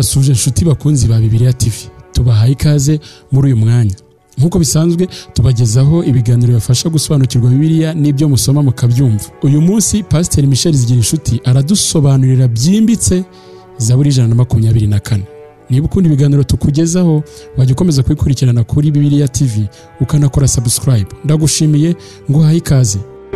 turabasuje inshuti bakunzi ba Bibiliya TV. Tubahaye ikaze muri uyu mwanya. Nkuko bisanzwe tubagezaho ibiganiro bibafasha gusobanukirwa Bibiliya n'ibyo musoma mukabyumva. Uyu munsi Pastor Michel Zigirinshuti aradusobanurira byimbitse Zaburi 124. Niba ukunda ibiganiro tukugezaho wajya ukomeza kubikurikirana kuri Bibiliya TV ukanakora subscribe. Ndagushimiye nguhaye ikaze.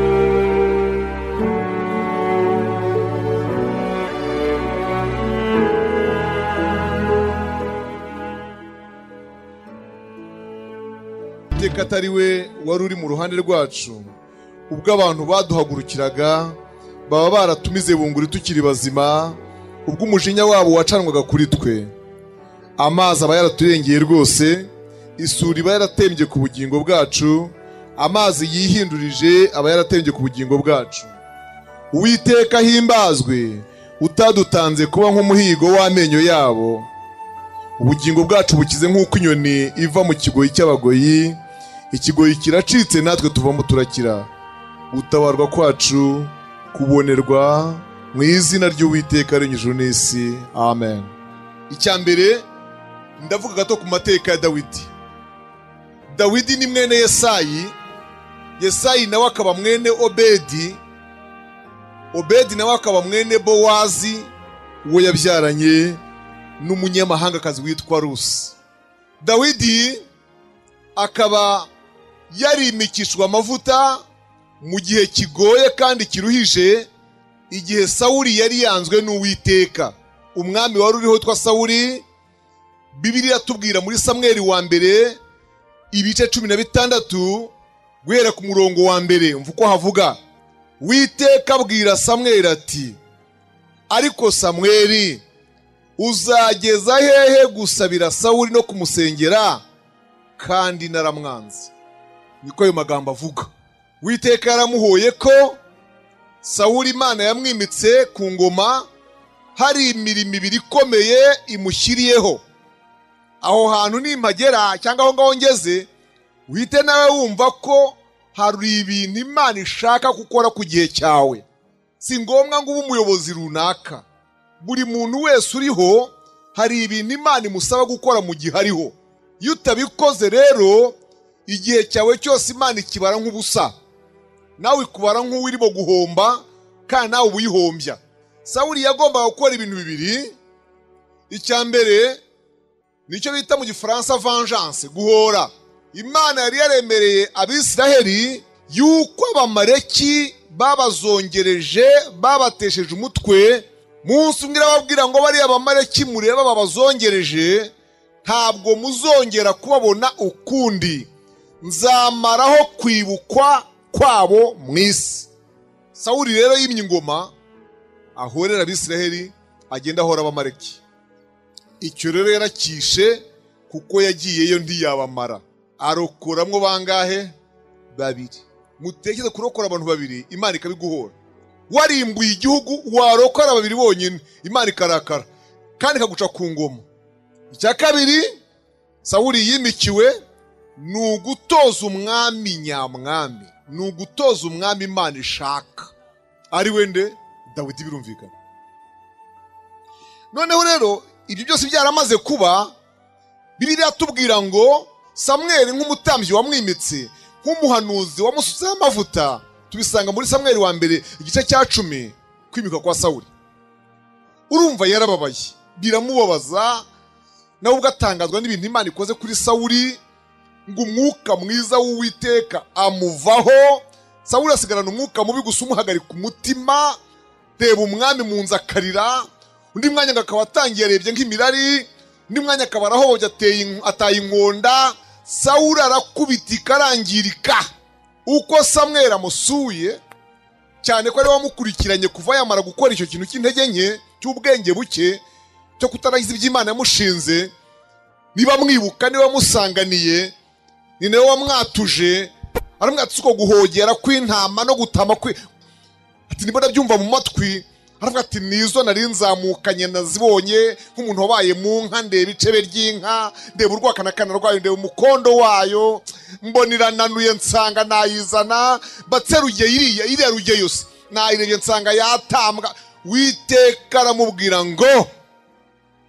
Atari we wari uri mu ruhande rwacu ubwo abantu baduhagurukiraga baba baratumize bunguri tukiri bazima ubwo umujinya wabo wacanwaga kuri twe. Amazi aba yaraturengeye rwose, isuri iba yaratembye ku bugingo bwacu, amazi yihindurije aba yaratembye ku bugingo bwacu. Uwiteka himbazwe utadutanze kuba nk'umuhigo w'amenyo yabo. Ubugingo bwacu bukize nk'uko inyoni iva mu kigoyi cy'abagoyi, ikigoyi kiracitse natwe tuvamo turakira. Gutabarwa kwacu kubonerwa mu izina ry'Uwiteka aremye ijuru n'isi. Amen. Icyambere ndavuga gato ku mateka ya Dawidi. Dawidi ni mwene Yesayi, Yesayi nawe akaba mwene Obedi, Obedi nawe akaba mwene Bowazi uwo yabyaranye n'umunyamahangakazi witwa Rusi. Dawidi akaba yarimikishwa amavuta mu gihe kigoye kandi kiruhije, igihe Sawuli yari yanzwe n'Uwiteka. Umwami wari uriho witwa Sawuli, Bibiliya tubwira muri Samweli wa mbere ibice 16 guhera ku murongo wa mbere. Umva uko havuga. Uwiteka abwira Samweli ati, ariko Samweli uzageza hehe gusabira Sawuli no kumusengera kandi naramwanze? Niko ayo magambo avuga. Uwiteka yaramuhoye ko Sawuli Imana yamwimitse ku ngoma hari imirimo ibiri ikomeye imushyiriyeho. Aho hantu nimpagera cyangwa aho ngaho ngeze, uhite nawe wumva ko hari ibintu Imana ishaka gukora ku gihe cyawe. Si ngombwa ngo ube umuyobozi runaka. Buri muntu wese uriho hari ibintu Imana imusaba gukora mu gihe ariho. Iyo utabikoze rero igihe cyawe cyose Imana ikibara nk'ubusa, nawe ikubara nk'uwirimo guhomba kandi nawe uyihombya. Sawuli yagombaga gukora ibintu bibiri. Icyambere nicyo bita mu Gifaransa vengeance, guhora. Imana yari yaremereye Abisiraheli yuko Abamaleki babazongereje, babatesheje umutwe. Munsi umwe irababwira ngo bari Abamaleki mureba babazongereje ntabwo muzongera kubabona ukundi, nzamaraho kwibukwa kwabo mu isi. Sawuli rero yimye ingoma ahorera Abisiraheli, agenda ahora Abamaleki. Icyo rero yarakishe kuko yagiyeyo ntiyabamara. Arokoramwo bangahe? Babiri. Mutekereze kurokora abantu babiri Imana ikabiguhora. Warimbuye igihugu warokora babiri bonyine Imana ikarakara kandi ikaguca ku ngoma. Icya kabiri Sawuli yimikiwe ni ugutoza umwami nyamwami, ni ugutoza umwami Imana ishaka, ari wende Dawidi. Birumvikana. Noneho rero ibyo byose byaramaze kuba, Bibiliya tubwira ngo Samweli nk'umutambyi wamwimitse, nk'umuhanuzi wamusutseho amavuta, tubisanga muri Samweli wa mbere igice cya 10 kwimika kwa Sawuli. Urumva yarababaye, biramubabaza, nawe ugatangazwa n'ibintu Imana ikoze kuri Sawuli, ngo umwuka mwiza w'Uwiteka amuvaho. Sawuli asigarana umwuka mubi gusa umuhagarika umutima. Reba umwami mu nzu akarira, undi mwanya akaba atangiye arebye nk'imirari, undi mwanya akaba arahoboje ataye inkonda. Sawuli arakubitika arangirika. Uko Samweli amusuye cyane ko ari wamukurikiranye kuva yamara gukora icyo kintu cy'intege nke cy'ubwenge buke cyo kutaragiza iby'Imana yamushinze, niba mwibuka niba musanganiye, ni nawe wamwatuje aramwatse uko guhogera kw'intama no gutama ati niba ndabyumva mu matwi. Aravuga ati nizo nari nzamukanye nazibonye nk'umuntu wabaye mu nka, ndeba icebe ry'inka, ndeba urwakanakana rwayo, ndeba umukondo wayo, mbonera nanuye nsanga nayizana, batseruye iriya ruge yose nayirebye nsanga yatambwa. Uwiteka aramubwira ngo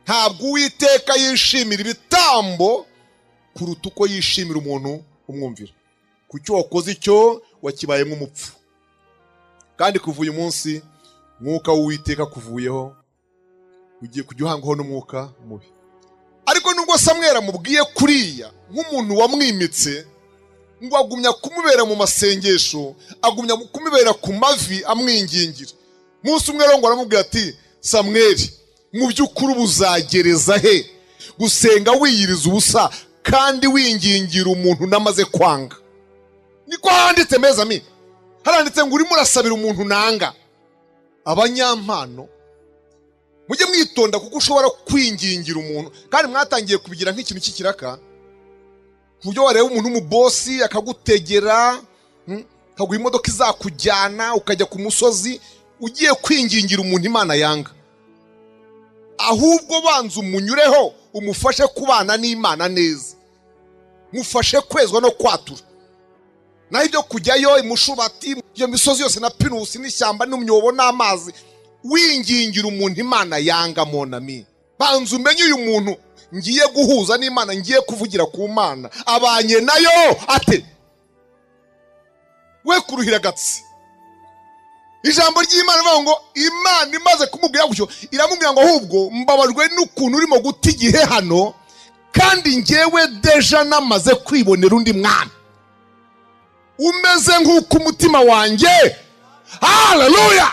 ntabwo Uwiteka yishimira ibitambo kuruta uko yishimira umuntu umwumvira. Kucyo wakoze icyo wakibaye nk'umupfu, kandi kuva uyu munsi mwuka w'Uwiteka kuvuyeho, ugiye kujya uhangaho n'umwuka mubi. Ariko nubwo Samweli amubwiye kuriya nk'umuntu wamwimitse, ngo agumya kumubera mu masengesho, agumya kumubera ku mavi amwingingira. Munsi umwe rero ngo aramubwira ati, Samweli, mu by'ukuri ubuzagereza he gusenga wiyiriza ubusa kandi wingingira umuntu namaze kwanga? Niko handitse mezami, haranditse ngo urimo urasabira umuntu nanga. Abanyampano mujye mwitonda, kuko ushobora kwingingira umuntu kandi mwatangiye kubigira nk'ikintu cy'ikiraka, ku buryo wareba umuntu w'umubosi akagutegera, akaguha imodoka izakujyana ukajya ku musozi ugiye kwingingira umuntu Imana yanga. Ahubwo banza umunyureho, umufashe kubana n'Imana neza, mufashe kwezwa no kwatura. Naho ibyo kujyayo imushubati, iyo misozi yose na pinusi n'ishyamba n'umyobo n'amazi, wingingira umuntu Imana yanga monami. Banza umenye uyu muntu ngiye guhuza n'Imana, ngiye kuvugira ku Mana, abanye nayo ate? We kuruhira gatsi. Ijambo ry'Imana rivuga ngo Imana imaze kumubwira gutyo, iramubwira ngo ahubwo mbabajwe n'ukuntu urimo guta igihe hano, kandi ngewe deja namaze kwibonera undi mwana umeze nk'uko umutima wanjye. Haleluya,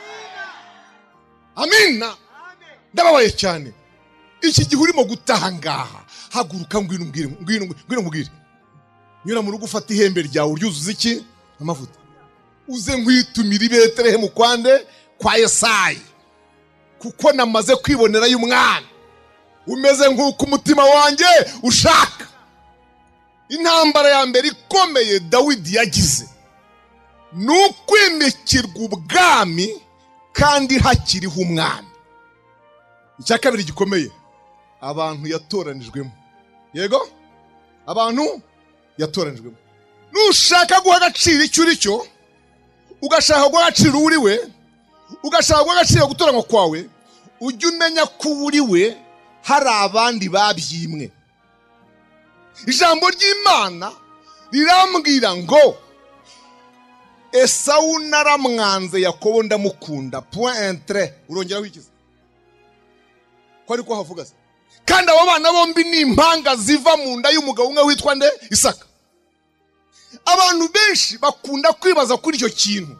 amina. Ndababaye cyane iki gihe urimo gutaha ngaha. Haguruka ngwino mbwire, nyura mu rugo, ufata ihembe ryawe uryuzuza iki? Amavuta. Uze nkwitumira i Betelehemu kwande kwa Yesayi, kuko namaze kwibonera y'umwana umeze nk'uko umutima wanjye ushaka. Intambara ya mbere ikomeye Dawidi yagize ni ukwimikirwa ubwami kandi hakiriho umwami. Icya kabiri gikomeye, abantu yatoranijwemo. Yego, abantu yatoranijwemo. Nushaka guha agaciro icyo uri cyo, ugashaka guha agaciro uri we, ugashaka guha agaciro gutoranywa kwawe, ujye umenya ko uri we hari abandi babyimwe. Ijambo ry'Imana rirambwira ngo Esawu naramwanze, Yakobo ndamukunda. Point entre. Urongera wikiza ko ariko havuga se, kandi abo bana bombi ni impanga ziva mu nda y'umugabo umwe witwa nde? Isaka. Abantu benshi bakunda kwibaza kuri icyo kintu,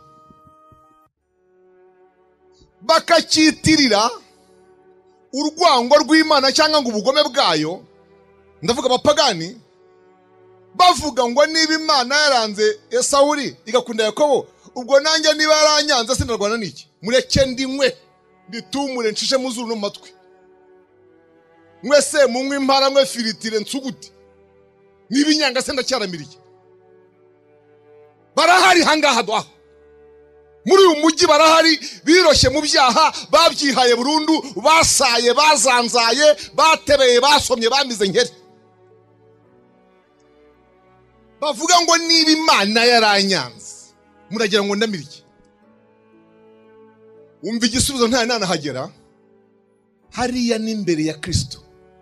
bakacyitirira urwango rw'Imana cyangwa ngo ubugome bwayo. Ndavuga abapagani bavuga ngo niba Imana yaranze Esawu igakunda Yakobo, ubwo nanjye niba yaranyanze sinarwana n'iki? Mureke ndinywe nditumure ncishe mu zuru no matwi, mwese munywe impara, mwe firitire nsuguti, niba inyanga se ndacyaramiriye. Barahari hangaha dwa muri uyu mujyi, barahari biroshye mu byaha, babyihaye burundu, basaye, bazanzaye, batebeye, basomye, bamize nkere. Bavuga ngo niba Imana yaranyanze, muragira ngo ndamirye. Umva igisubizo nta nana hagera, hariya n'imbere ya Kristo.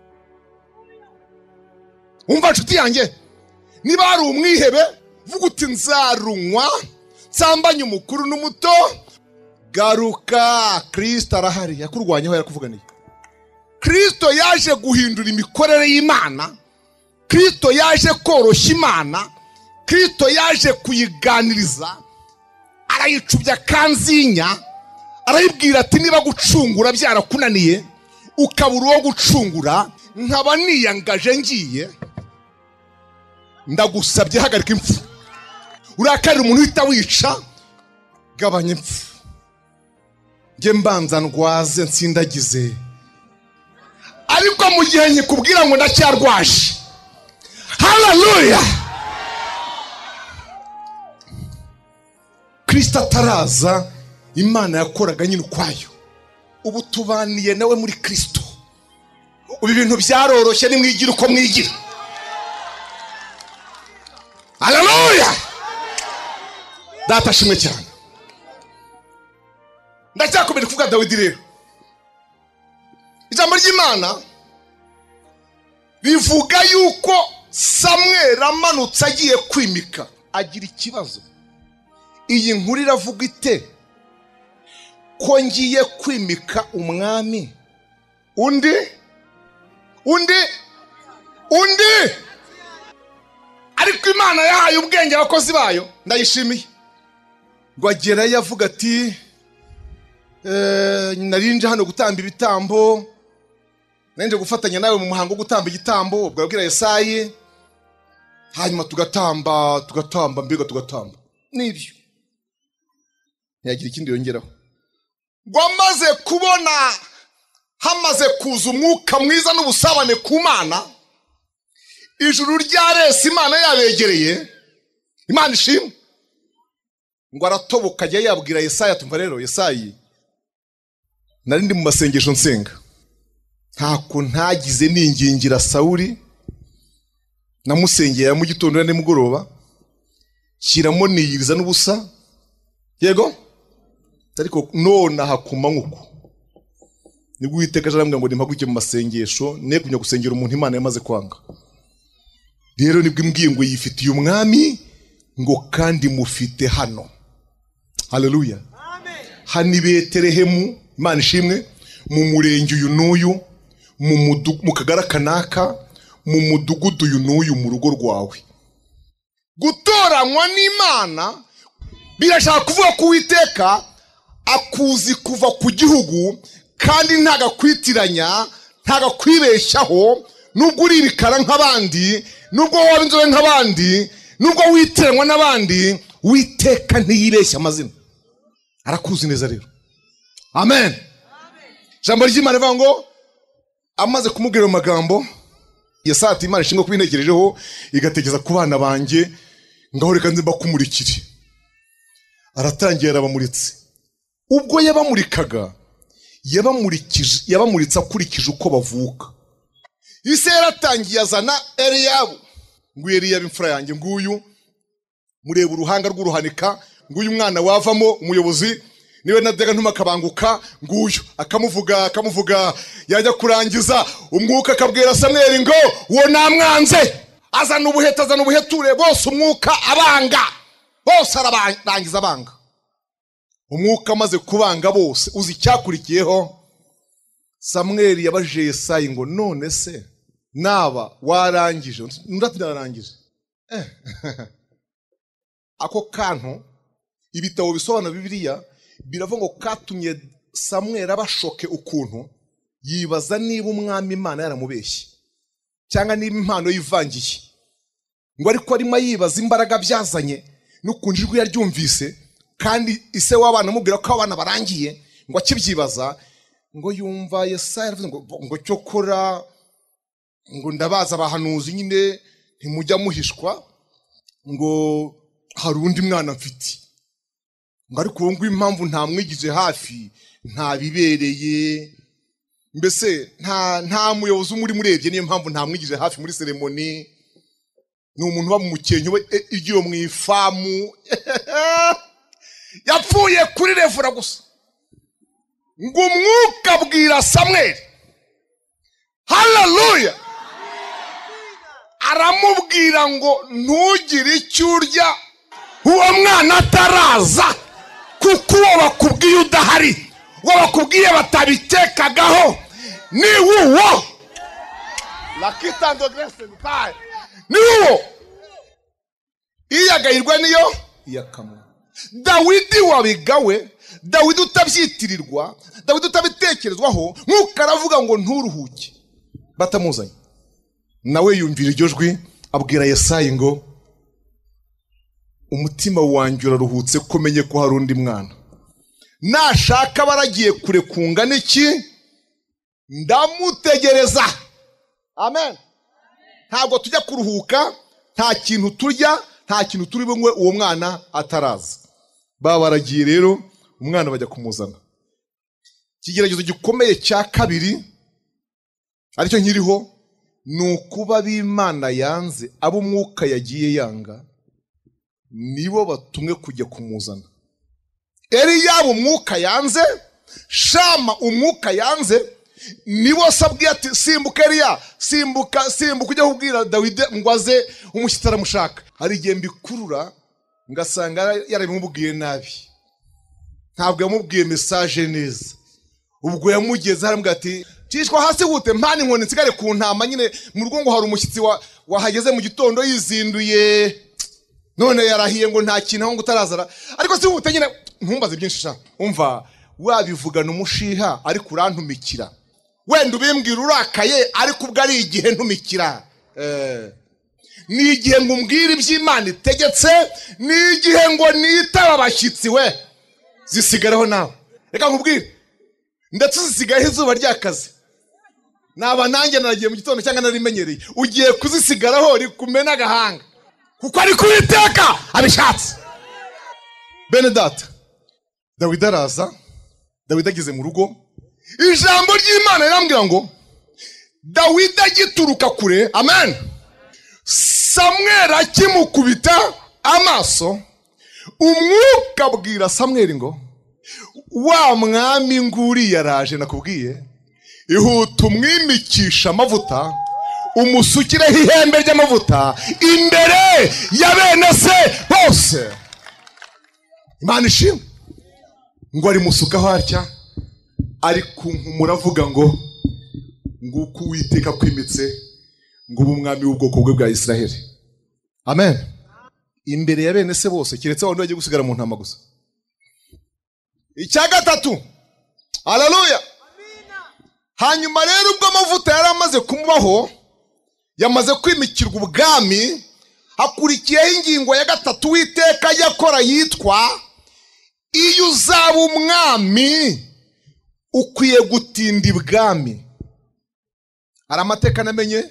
Umva nshuti yanjye, niba hari umwihebe, vuga uti nzarunywa, nsambanye umukuru n'umuto, garuka, Kristo arahari. Yakurwanyeho, yarakuvuganiye. Kristo yaje guhindura imikorere y'Imana, Kristo yaje koroshya Imana, Kristo yaje kuyiganiriza, arayicubya kanzinya, arayibwira ati niba gucungura byarakunaniye, ukabura uwo gucungura, nkaba niyangaje ngiye, ndagusabye hagarika impfu. Urakarira umuntu uhita wica, gabanya impfu. Nge mbanza ndwaze nsindagize, ariko mu gihe nkikubwira ngo ndacyarwaje. Haleluya. Kristo ataraza, Imana yakoraga nyine ukwayo. Ubu tubaniye nawe muri Kristo. Ubu ibintu byaroroshye, nimwigira uko mwigira. Haleluya. Data shimwe cyane. Ndacyakomeje kuvuga Dawidi rero. Ijambo ry'Imana ry'Imana bivuga yuko Samweli amanutse agiye kwimika agira ikibazo. Iyi nkuru iravuga ite ko ngiye kwimika umwami undi ariko Imana yahaye ubwenge abakozi bayo, ndayishimiye. Ngo agerayo avuga ati narinje hano gutamba ibitambo, nanje gufatanya nawe mu muhango wo gutamba igitambo. Ubwo abwira Yesayi, hanyuma tugatamba mbega tugatamba nibyo, ntiyagira ikindi yongeraho. Ngo amaze kubona hamaze kuza umwuka mwiza n'ubusabane ku Mana, ijuru ryarese Imana yabegereye, Imana ishimwe. Ngo aratoboka ajya yabwira Yesayi, atumva rero Yesayi, nari ndi mu masengesho nsenga, ntako ntagize ningingira Sawuli, namusengera mu gitondo na nimugoroba, shyiramo niyiriza n'ubusa, yego, ariko none hakuma nkuko nibwo Uwiteka arambwira ngo nimpaguke mu masengesho, ne kunya gusengera umuntu Imana yamaze kwanga. Rero nibwo imbwiye ngo yifitiye umwami, ngo kandi mufite hano. Haleluya, amen. Hani Betelehemu, Imana ishimwe, mu murenge uyu n'uyu, mu kagara kanaka, mu mudugudu uyu n'uyu, mu rugo rwawe. Gutoranywa n'Imana birashaka kuvuga ko Uwiteka akuzi kuva ku gihugu, kandi ntagakwitiranya, ntagakwibeshyaho. Nubwo uri ibikara nk'abandi, nubwo waba inzobe nk'abandi, nubwo witiranwa n'abandi, Uwiteka ntiyibeshya amazina, arakuzi neza rero. Amen. Jambo ry'Imana rivuga ngo amaze kumubwira amagambo, Yesayi ati Imana ishinga kubintekerejeho igategeza ku bana banjye, ngaho reka nze mbakumurikire. Aratangiye arabamuritse. Ubwo yabamurikaga yabamuritse akurikije uko bavuka. Ise yaratangiye azana Eliyabu, ngo Eliyabu imfura yanjye nguyu, mureba uruhanga rw'uruhanika, nguyu umwana wavamo umuyobozi, niwe najyaga ntuma akabanguka, nguyu akamuvuga, yajya kurangiza umwuka akabwira Samweli ngo uwo namwanze, azana ubuheture, bose umwuka abanga, bose ararangiza abanga. Umwuka amaze kubanga bose, uzi icyakurikiyeho? Samweli yabajije Yesayi ngo none se naba warangije? Ndati narangije. Ako kantu ibitabo bisobanura Bibiliya biravuga ngo katumye Samweli abashoke ukuntu yibaza niba umwami Imana yaramubeshye cyangwa niba impano yivangiye. Ngo ariko arimo yibaza imbaraga byazanye n'ukuntu ijwi yaryumvise, kandi ise w'abana amubwira ko abana barangiye. Ngo akibyibaza, ngo yumva Yesayi aravuze ngo cyokora, ngo ndabaza abahanuzi nyine ntimujya muhishwa, ngo hari undi mwana mfite. Ngo ariko uwo nguwo impamvu ntamwigije hafi, ntabibereye, mbese nta muyobozi umuri murebye, niyo mpamvu ntamwigije hafi muri seremoni. Ni umuntu uba mu mukenke igiye mu ifamu. Yapfuye kuri revura gusa. Ngo umwuka abwira Samweli, haleluya, aramubwira ngo ntugire icyo urya uwo mwana ataraza, kuko uwo bakubwiye udahari, uwo bakubwiye batabitekagaho ni uwo. Lakitando grese mutaye ni uwo. Iyagayirwa niyo iyakamwa. Dawidi wabigawe, Dawidi utabyitirirwa, Dawidi utabitekerezwaho, nk'uko aravuga ngo nturuhuke, batamuzanye. Nawe yumvira iryo jwi abwira Yesayi ngo umutima wanjye uraruhutse ko menye ko hari undi mwana. Nashaka baragiye kure kungana iki, ndamutegereza. Amen. Ntabwo tujya kuruhuka, nta kintu turya, nta kintu turi bumwe uwo mwana ataraza. Baba baragiye rero, umwana bajya kumuzana. Ikigeragezo gikomeye cya kabiri aricyo nkiriho, ni ukuba b'Imana yanze, abo umwuka yagiye yanga, nibo batumwe kujya kumuzana. Eliyabu umwuka yanze, Shama umwuka yanze, nibo sabwiye ati simbuka Eliya, simbuka ujya kubwira Dawidi ngo aze umushyitsi aramushaka. Hari igihe mbikurura ngasanga yarabimubwiye nabi, ntabwo yamubwiye message neza. Ubwo yamugeze haramubwira ati cishwa hasi gute mpani inkoni nsigare ku ntama nyine mu rugo ngo hari umushyitsi wahageze mu gitondo yizinduye, none yarahiye ngo nta kintu aho ngo utarazara. Ariko si wute nyine ntumbaze byinshi sha. Umva wabivugana umushiha ariko urantumikira, wenda ubimbwira urakaye ariko ubwo ari igihe ntumikira. Ni igihe ngo umbwire iby'Imana itegetse, ni igihe ngo nitaba abashyitsi we zisigaraho nawe. Reka nkubwire, ndetse zisigaye izuba ryakaze, naba nanjye naragiye mu gitondo cyangwa narimenyereye, ugiye kuzisigaraho rikumena agahanga kuko ari Uwiteka abishatse. Bene data, Dawidi araza. Dawidi ageze mu rugo, ijambo ry'Imana rirambwira ngo Dawidi agituruka kure, amen, Samweli akimukubita amaso, umwuka abwira Samweli ngo wa mwami nguri yaraje nakubwiye, ihuta umwimikisha amavuta, umusukireho ihembe ry'amavuta imbere ya bene se bose. Imana ishimwe. Ngo ari musukaho atya, ariko muravuga ngo nguko Uwiteka kwimitse ngo umwami w'ubwoko bwe bwa Isiraheli, amen, imbere ya bene se bose, kiretse abantu bagiye gusigara mu ntama gusa. Icya gatatu, haleluya. Hanyuma rero ubwo amavuta yari amaze kumubaho, yamaze kwimikirwa ubwami, hakurikiyeho ingingo ya gatatu Uwiteka yakora yitwa iyo uzaba umwami ukwiye gutinda ibwami. Hari amateka namenye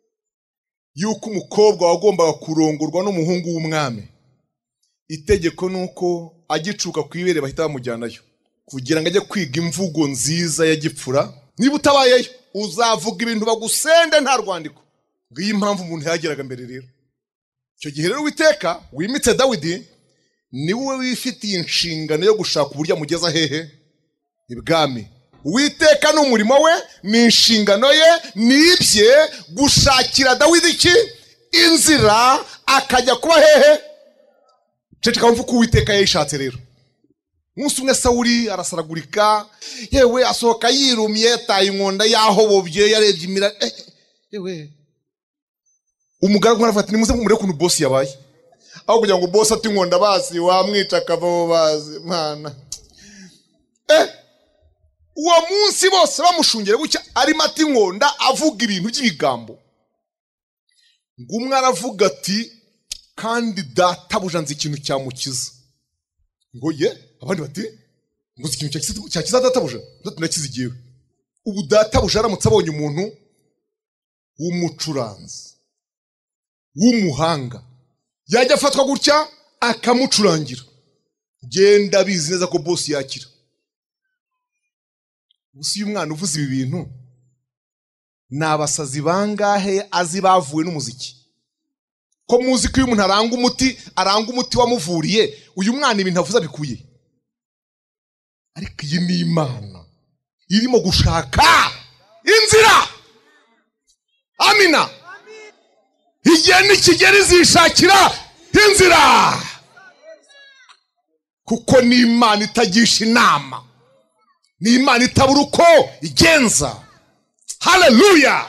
yuko umukobwa wagombaga kurongorwa n'umuhungu w'umwami, itegeko nuko agicuka ku ibere bahita bamujyanayo kugira ngo ajye kwiga imvugo nziza ya gipfura. Niba utabayeyo uzavuga ibintu bagusende nta rwandiko. Ngiyi impamvu umuntu yageraga mbere rero. Icyo gihe rero Uwiteka wimitse Dawidi niwe wifitiye inshingano yo gushaka uburyo amugeza hehe? Ibwami. Uwiteka n'umurimo we, ni inshingano ye, nibye gushakira Dawidi iki? Inzira akajya kuba hehe? Cece kamvu ko Uwiteka yayishatse rero. Umunsi umwe Sawuli arasaragurika, yewe asohoka yirumye, taye inkonda yahobobye, yarebye imira, yewe umugaragu aravuga ati nimuze mumure kuntu boss yabaye, aho kugira ngo boss ati inkonda basi wamwica akavamo bazi mana. Uwo munsi bose bamushungere bucya arimo ati inkonda avuga ibintu by'ibigambo. Ngumwe aravuga ati kandi databuja nzi ikintu cyamukiza. Ngo ye abandi bati ngo ikintu cyakiza databuja, nakizigiyewe. Ubu databuja aramutse abonye umuntu w'umucuranzi w'umuhanga yajya afatwa gutya akamucurangira, genda bizi neza ko boss yakira. Usi umwana uvuze ibi bintu nabasazi bangahe azi bavuwe n'umuziki? Ko muziki y'umuntu aranga umuti wamuvuriye, uyu mwana ibintu avuza bikuye. Ariko iyi ni Imana irimo gushaka inzira, amina. Igihe nikigera izishakira inzira, kuko ni Imana itagisha inama, ni Imana itabura uko igenza. Haleluya.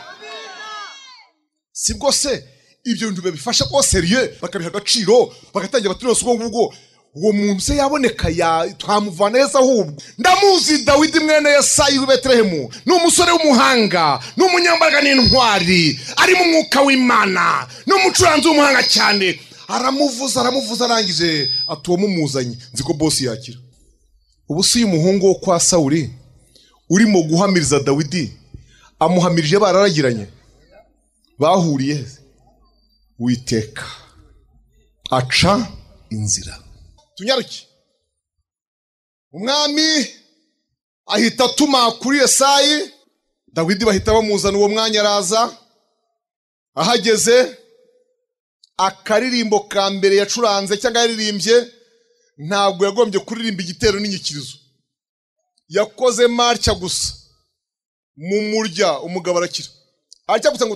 Sibwo se ibyo bintu bibifasha ko serieux bakabiha agaciro, bagatangira baturose ubwo uwo muntu se yaboneka twamuvana neza. Ahubwo ndamuzi Dawidi mwene Yesayi w'i Betelehemu, ni umusore w'umuhanga, ni umunyambaraga n'intwari, ari mu mwuka w'Imana, ni umucuranzi w'umuhanga cyane. Aramuvuza arangije ati uwo mumuzanye nzi ko boss yakira. Ubu si umuhungu wo kwa Sawuli urimo guhamiriza Dawidi, amuhamirije bararagiranye, bahuriye. Uwiteka aca inzira. Tunyaruki umwami ahita atuma kuri Yesayi, Dawidi bahita bamuzana. Uwo mwanya araza, ahageze akaririmbo ka mbere yacuranze cyangwa yaririmbye ntabwo yagombye kuririmba igitero n'inyikirizo, yakoze marcha gusa. mu murya umugabo arakira. Acha gusa ngo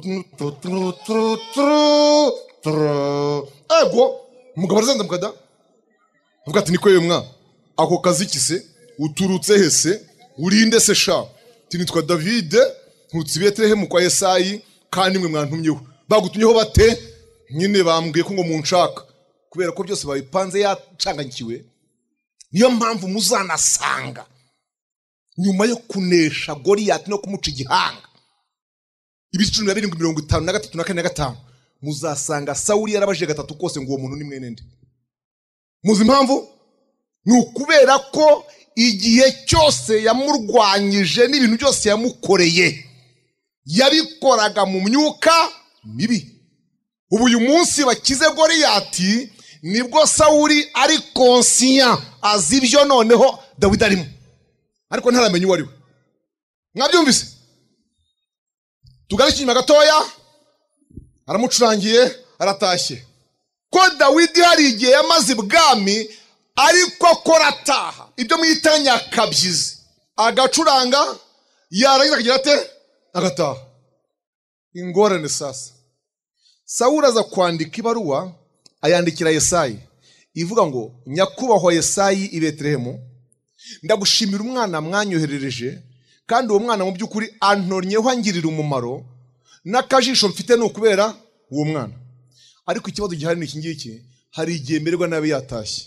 ego umugabo arazanza mukada. Uvuga ati niko yemwa ako kazi kise uturutse hese urinde se sha. Tinitwa David nturutse Betlehemu kwa Yesayi kandi mwe mwantumyeho. Bagutumyeho bate? Nyine bambwiye ko ngo munshaka kubera ko byose babipanze yacanganyikiwe. Niyo mpamvu muzanasanga nyuma yo kunesha Goliyati no kumuca igihanga ibice 17:53 na 45 muzasanga Sawuli yarabajije gatatu kose ngo uwo muntu ni mwene nde. Muzi impamvu? Ni ukubera ko igihe cyose yamurwanyije n'ibintu byose yamukoreye yabikoraga mu myuka mibi. Ubu uyu munsi bakize Goliyati nibwo Sawuli ari conscient azi ibyo noneho Dawidi arimo ariko ntaramenye uwo ari we. Mwabyumvise? Tugarike inyuma gatoya aramucurangiye aratashye. Ko Dawidi hari igihe yamaze ibwami ariko akora ataha ibyo mwitanya kabyizi agacuranga yarangiza akagira ate agataha. Ingorane sasa Sawuli aza kwandika ibaruwa ayandikira Yesayi ivuga ngo nyakubahwa Yesayi i Betlehemu ndagushimira umwana mwanyoherereje kandi uwo mwana mu by'ukuri antornyeho angirira umumaro n'akajisho mfite no kubera uwo mwana. Ariko ikibazo gihari ni iki ngiki, hari igihe mererwa nabi yatashye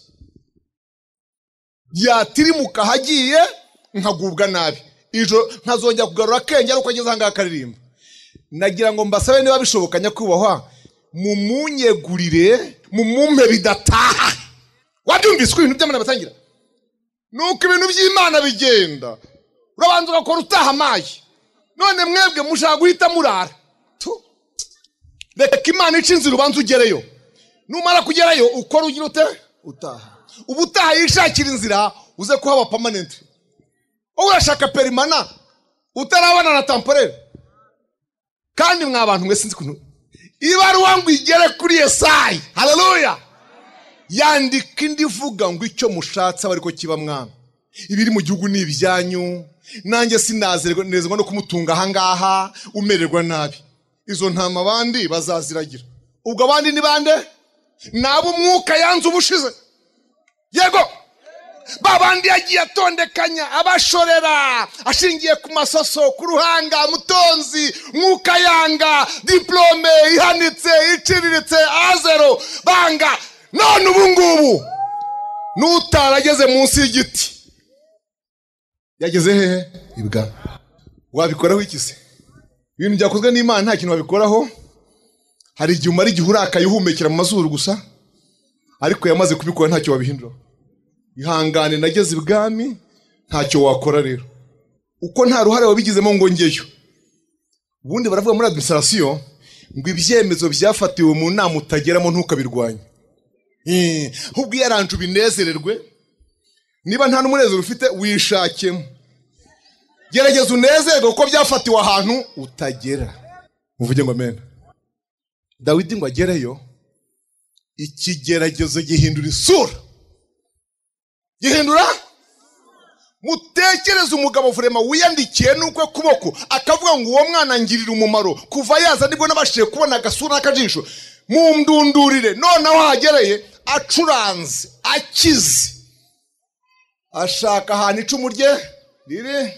yatirimuka hagiye nkagubwa nabi ijo ntazongera kugarura kenge ariko ageze hanga akaririmba. Nagira ngo mbasabe niba bishoboka nyakubahwa mumunyegurire mumumpe bidataha. Wabyumvise ko ibintu by'Imana batangira? Nuko ibintu by'Imana bigenda urabanza ugakora utaha amaye none mwebwe mushaka guhita murara. Reka Imana ica inzira ubanza ugereyo, numara kugerayo ukora ugira ute utaha. Ubutaha yishakira inzira uze kuhaba permanent. Urashaka perimana utarabana na temporary. Kandi mwabantu mwe sinzi kuntu ibaruwa ngo igere kuri Yesayi. Haleluya. Yandika indi vuga ngo icyo mushatse bariko kiba mwana. Ibiri mu gihugu ni ibyanyu. Nanjye sinazerwa no kumutunga hangaha umererwa nabi. Izo ntama bandi bazaziragira. Ubwo abandi ni bande? Nabo umwuka yanze ubushize. Yego. Babandi yagiye atondekanya abashorera ashingiye ku masoso ku ruhanga mutonzi mwuka yanga diplome ihanitse iciriritse azero banga. None ubu ngubu nutarageze munsi y'igiti yageze hehe ibwa. Wabikoraho iki se? Ibintu byakozwe n'Imana nta kintu wabikoraho. Hari igihe umara igihe urakaye uhumekera mu mazuru gusa ariko yamaze kubikora ntacyo wabihindura. Ihangane nageze ibwami ntacyo wakora rero uko nta ruhare wabigizemo ngo ngeyo. Ubundi baravuga muri administration ngo ibyemezo byafatiwe mu nama utageramo ntukabirwanya. Ahubwo yaranje ubinezererwe. Niba nta n'umunezero ufite wishakemo, gerageza unezerwe uko byafatiwe ahantu utagera. Muvuge ngo amen. Dawidi ngo agereyo ikigeragezo gihindura isura. Gihindura? Mutekereze umugabo Vrema wiyandikiye nuko kuboko akavuga ngo uwo mwana ngirira umumaro kuva yaza nibwo nabashije kubona agasura n'akajisho mumdundurire. None aho hagereye acuranze akize ashaka ahantu icumu rye riri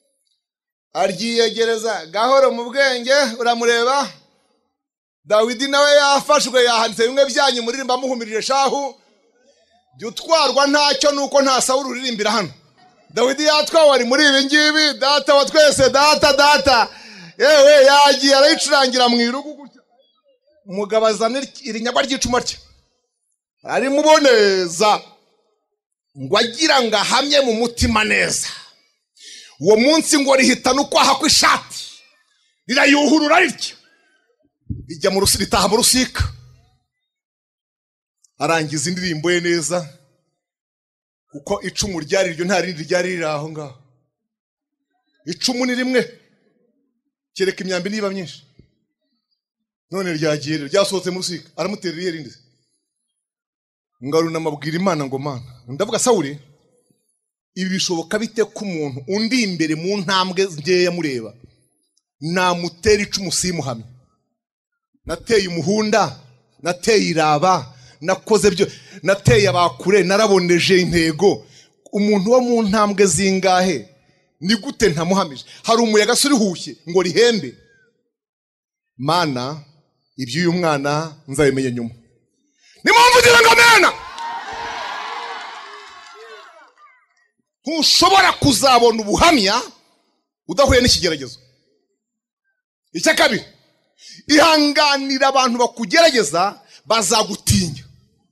aryiyegereza gahoro mu bwenge. Uramureba Dawidi nawe yafashwe yahanitse bimwe byanyu muririmba muhumirije shahu byutwarwa ntacyo nuko nta Sawuli uririmbira hano. Dawidi yatwawe ari muri ibi ngibi data wa twese data yewe yagiye arayicurangira mu irugu gutya. Umugabo azana irinyagwa ry'icuma rye ari muboneza ngo agira ngo ahamye mu mutima neza. Uwo munsi ngo rihitana uko aha kw'ishati rirayuhurura rityo rijya mu rusika ritaha mu rusika. Arangiza indirimbo ye neza kuko icumu ryari ryo nta rindi ryari riri aho ngaho. Icumu ni rimwe kereka imyambi niba myinshi. None ryagiye ryasohotse mu rusika aramuterera irindi. Ngaruna mabwira Imana ngo Mana ndavuga Sawuli ibi bishoboka bite ko umuntu undi imbere mu ntambwe ngeya mureba namutera icumu simuhamye? Nateye umuhunda, nateye iraba, nakoze byo, nateye abakure, naraboneje intego. Umuntu wo mu ntambwe zingahe ni gute ntamuhamije? Hari umuyaga surihushye ngo rihembe. Mana iby'uyu mwana nzabimenya nyuma. Nimumvugira ngo amena. Ntushobora kuzabona ubuhamya udahuye n'ikigeragezo. Icya kabiri, ihanganira abantu bakugerageza bazagutinya.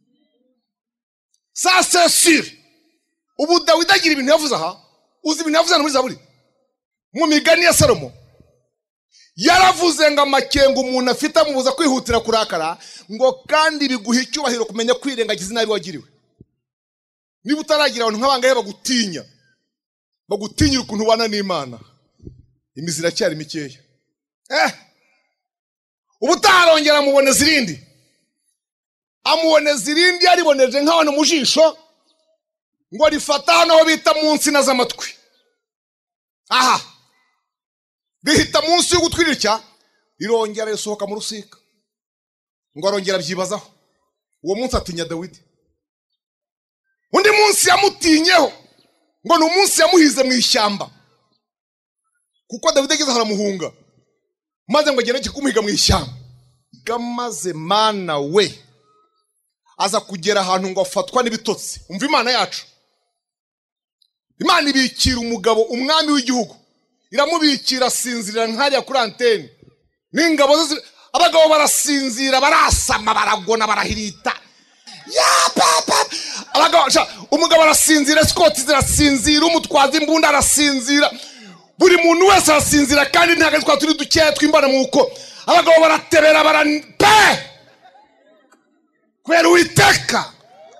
Ça c'est sûr. Ubu Dawidi agira ibintu yavuze aha, uzi ibintu yavuze muri Zaburi, mu migani ya Salomo. Yaravuze ngo amakenga umuntu afite amubuza kwihutira kurakara, ngo kandi biguha icyubahiro kumenya kwirengagiza inabi wagiriwe. Niba utaragira abantu nk'abangahe bagutinyira ukuntu ubana n'Imana, imizi iracyari mikeya. Ubu utarongera amuboneza irindi, amuboneza irindi yariboneje nk'abantu mu jisho, ngo rifata hano aho bita munsi na z'amatwi. Aha rihita munsi y'ugutwirirya, rirongera risohoka mu rusika, ngo arongera byibazaho. Uwo munsi atinya Dawidi. Undi munsi yamutinyeho, ngo ni umunsi yamuhize mu ishyamba, kuko Dawidi ageze haramuhunga, maze ngo agende kumuhiga mu ishyamba. Gamaze Mana we aza kugera ahantu ngo afatwa n'ibitotsi. Umva Imana yacu. Imana ibikira umugabo umwami w'igihugu, iramubikira asinzirira nk'ariya kuri antene. N'ingabo ze abagabo barasinzira, barasama, baragona, barahirita. Ya papa abagabo umugabo arasinzira, Scott zirasinzira, umutwaza imbunda arasinzira, buri muntu wese arasinzira, kandi ntago twa turi dukeya twimbana muko. Abagabo baratebera barampe kubera Uwiteka.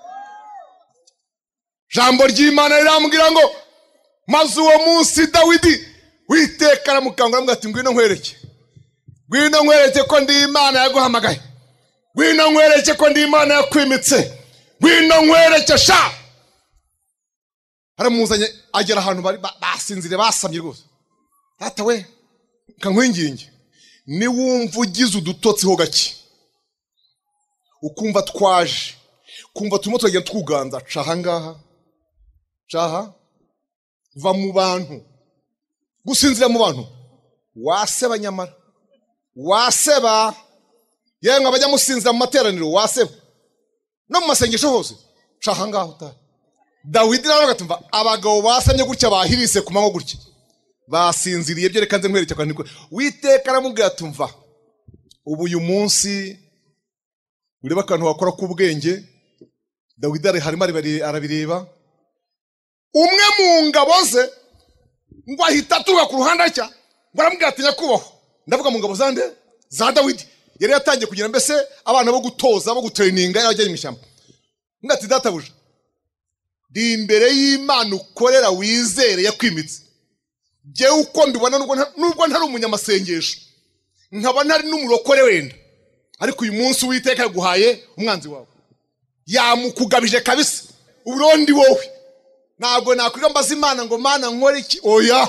Jambo ry'Imana rirambwira ngo maze uwo munsi Dawidi Uwiteka aramukangura aramubwira ati ngwino nkwereke ko ndi Imana yaguhamagaye, ngwino nkwereke ko ndi Imana yakwimitse, ngwino nkwereke sha. Aramuzanye agera ahantu basinzire basamye rwose. Data we kankwinginge, ni wumva ugize udutotsi ho gake, ukumva twaje, kumva turimo turagenda twuganza, caha ngaha, caha va mu bantu, gusinzira mu bantu, waseba nyamara, waseba. Yewe nkabajya musinzira mu materaniro, waseba no mu masengesho hose, caha ngaha uta. Dawidi nawe agatumva abagabo basamye gutya, bahirise ku manywa gutya, basinziriye byo. Reka nze nkwereke ko niko Uwiteka aramubwira atumva, ubu uyu munsi ureba akantu wakora k'ubwenge. Dawidi harimo arabireba. Umwe mu ngabo ze ngo ahita aturuka ku ruhande cya, ngo aramubwira ati nyakubahwa, ndavuga mu ngabo zande za Dawidi, yari yatangiye kugira mbese abana bo gutoza, bo gutraininga, yajya mu ishyamba. Ngati databuja, ndi imbere y'Imana ukorera wizere yakwimitse. Jewe uko mbibona, nubwo ntari umunyamasengesho, nkaba ntari n'umurokore wenda, ariko uyu munsi Uwiteka yaguhaye umwanzi wawe, yamukugabije kabisa. Uburondi wowe ntabwo nakwiga mbaza Imana ngo Mana nkore iki, oya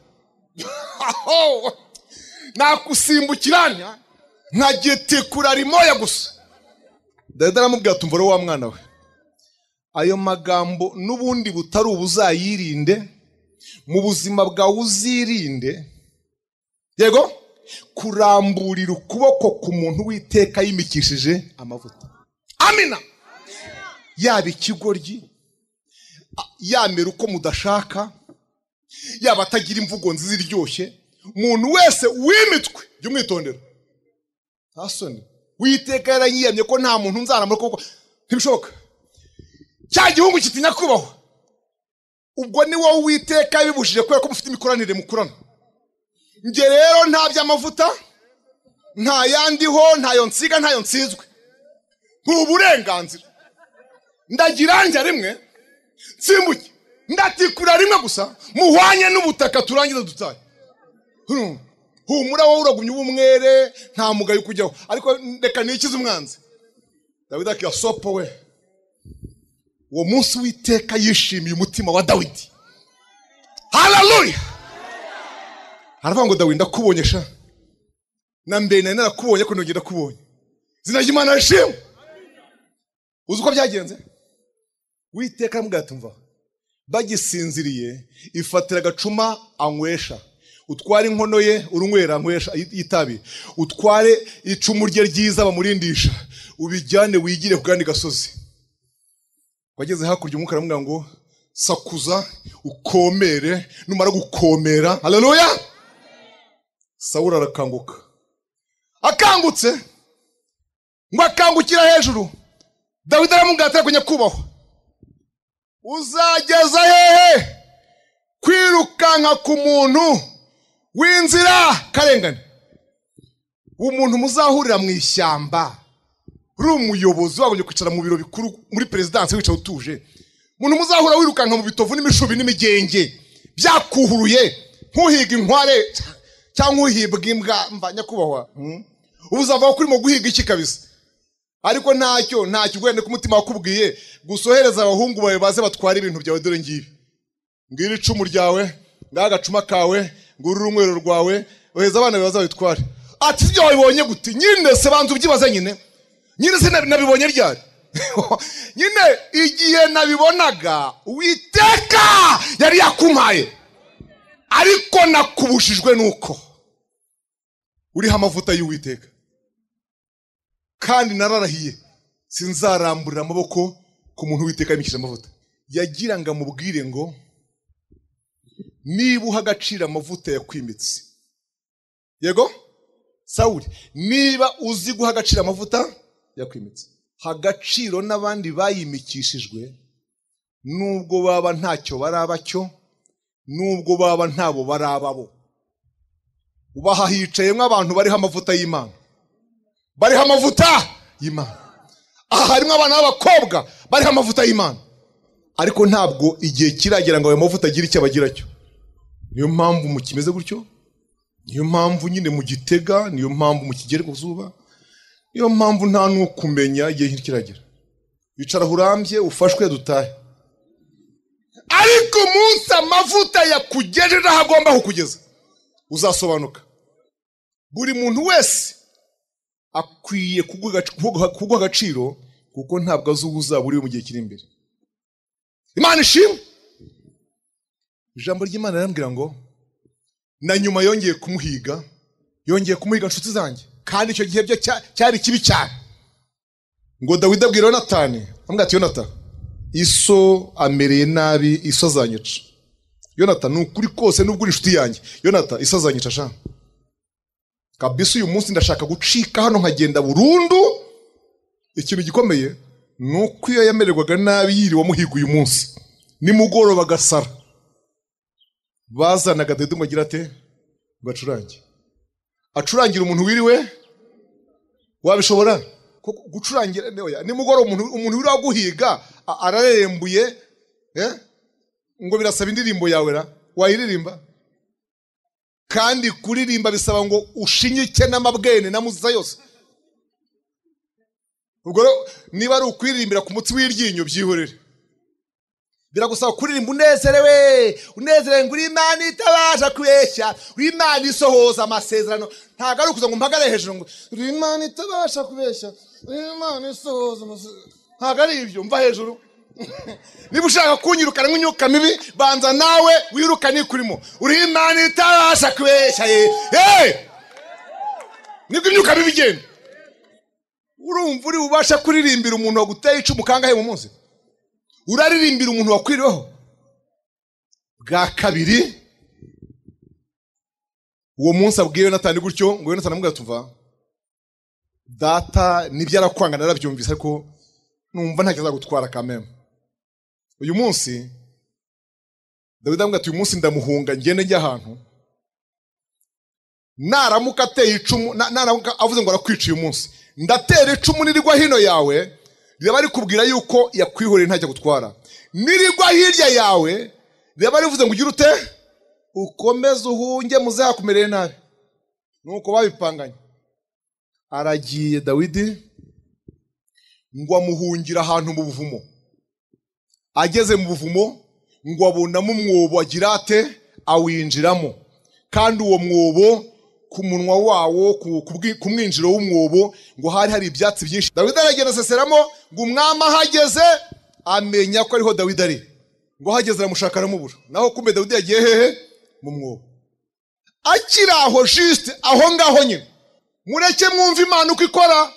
nakusimbukiranya nkagetekura rimoya gusa. Dawidi aramubwira ati mvore wa mwana we, ayo magambo n'ubundi butari ubuzayirinde mu buzima bwawe, uzirinde yego kuramburira ukuboko ku muntu Uwiteka yimikishije amavuta. Amina. Yaba ikigoryi, yamera uko mudashaka, yaba atagira imvugo nziza iryoshye, umuntu wese wimitwe jya umwitondera. Asoni Uwiteka yaranyiyamye ko nta muntu nzaramura kuko ntibishoboka. Cya gihungu kitinya kubaho, ubwo ni wowe Uwiteka yabibujije kubera ko mufite imikoranire mukurana. Nge rero nta by'amavuta, nta yandiho, ntayo nsiga, ntayo nsizwe, nk'uburenganzira. Ndagira njya rimwe nsimbuke, ndatikura rimwe gusa, muhwanye n'ubutaka turangiza dutaye. Humura wowe uragumye ubumwere, nta mugayo kujyaho, ariko reka nikize umwanzi. Dawidi akiyasopo we. Uwo munsi Uwiteka yishimiye umutima wa Dawidi. haleluya. Aravuga ngo Dawidi ndakubonye sha, na mbere nari narakubonye ko nongera kubonye, izina ry'Imana rishimwe. Uzi uko byagenze? Uwiteka aramubwira ati umva, bagisinziriye ifatira agacuma anywesha, utware inkono ye urunywera anywesha itabi, utware icumu rye ryiza bamurindisha, ubijyane wigire ku kandi gasozi. Wageze hakurya umwuka aramubwira ngo sakuza ukomere, numara gukomera, haleluya. Sawuli arakanguka, akangutse ngo akangukira hejuru. Dawidi aramubwira ati nyakubahwa, uzageza hehe kwirukanka ku muntu w'inzira karengane? Umuntu muzahurira mu ishyamba, uri umuyobozi wagombye kwicara mu biro bikuru muri perezidansi wicaye utuje, umuntu muzahura wirukanka mu bitovu n'imishubi n'imigenge byakuhuruye nkuhiga inkware cyangwa uhibwa imbwa, mva nyakubahwa, ubuzava ko urimo guhiga iki kabisa? Ariko ntacyo gwende ku mutima wakubwiye gusohereza abahungu bawe baze batwara ibintu byawe. Dore ngibi, ngira icumu ryawe, ngagacuma kawe, ngura urunywero rwawe, oheza abana baza bitware. Ati ibyo wabibonye gute? Nyine se banza ubyibaza nyine se nabibonye ryari? Nyine igihe nabibonaga Uwiteka yari yakumpaye, ariko nakubushijwe nuko uriho amavuta y'Uwiteka, kandi nararahiye sinzaramburira amaboko ku muntu Uwiteka yimikije amavuta. Yagira ngo amubwire ngo niba uha agaciro amavuta yakwimitse, yego Sawuli, niba uzi guha agaciro amavuta yakwimitse, ha agaciro n'abandi bayimikishijwe, nubwo baba ntacyo baraba cyo, nubwo baba ntabo barababo. Ubaha hicayemo abantu bariho amavuta y'Imana, bariho amavuta y'Imana. Aha harimo abana b'abakobwa bariho amavuta y'Imana, ariko ntabwo igihe kiragera ngo ayo mavuta agire icyo abagira cyo. Niyo mpamvu mu kimeze gutyo, niyo mpamvu nyine mu gitega, niyo mpamvu mu kigere ku zuba, niyo mpamvu nta n'ukumenya igihe kiragera. Bicara urambye ufashwe dutahe. Ariko umunsi amavuta yakugejeje aho agomba kukugeza uzasobanuka. Buri muntu wese akwiye kuguha agaciro, kuko ntabwo azi uzaba uri mu gihe kiri imbere. Imana ishimwe. Ijambo ry'Imana rirambwira ngo na nyuma yongeye kumuhiga inshuti zanjye, kandi icyo gihe byo cyari kibi cyane. Ngo Dawidi abwira Yonatani, amubwira ati Yonatani, iso amereye nabi, iso azanyica. Yonatani, nukuri kose nubwo uri inshuti yanjye, Yonatani, iso azanyica sha kabisa. Uyu munsi ndashaka gucika hano nkagenda burundu. Ikintu gikomeye nuko iyo yamererwaga nabi yiriwe muhiga uyu munsi, nimugoroba gasara, bazanaga Dawidi ngo agira ate bacurange. Acurangira umuntu wiriwe, wabishobora gucurangira nimugoroba umuntu wiriwe guhiga ararembuye, ngo birasaba indirimbo yawe ra wayiririmba? Kandi kuririmba bisaba ngo ushinyike n'amabwene na muziza yose. Ubwo niba ari ukwiririmbira ku mutsi w'iryinyo byihorere, biragusaba kuririmba unezerewe ngo uri Imana itabasha kubeshya, uri Imana isohoza amasezerano. Ntago ari ukuza ngo mpagare hejuru ngo uri Imana itabasha kubeshya, uri Imana isohoza amasezerano. Ntago ari ibyo, mva hejuru. Niba ushaka kunyirukana nk'imyuka mibi, banza nawe wirukane kurimo. Uri Imana itabasha kubeshya. Nibwo imyuka mibi igenda. Urumva uri ubasha kuririmbira umuntu waguteye icumu kangahe mu munsi? Uraririmbira umuntu wakwiriweho? Bwa kabiri uwo munsi abwiye Yonatani gutyo, ngo Yonatani amubwira tuva data nibyo arakwanga narabyumvise, ariko numva ntacyo azagutwara kameme. Uyu munsi Dawidi amubwira ati uyu munsi ndamuhunga ngende njya ahantu, naramuka ateye icumu, naramuka avuze ngo arakwica uyu munsi, ndatera icumu nirigwa hino yawe, riraba rikubwira yuko yakwihoreye ntacyo gutwara. Nirigwa hirya yawe, riraba rivuze ngo ugire ute, ukomeze uhunge muzakumereye nabi. Nuko babipanganye. Aragiye Dawidi ngo amuhungira ahantu mu buvumo. Ageze mu buvumo ngo abonamo umwobo agira ate awinjiramo, kandi uwo mwobo ku munwa wawo ku mwinjiro w'umwobo ngo hari ibyatsi byinshi. Dawidi aragenda aseseramo, ngo umwami ahageze amenya ko ariho Dawidi ari, ngo ahageze aramushaka aramubura. Naho kumbe Dawidi yagiye hehe? Mu mwobo. Akiri aho juste aho ngaho nyine, mureke mwumva Imana uko ikora.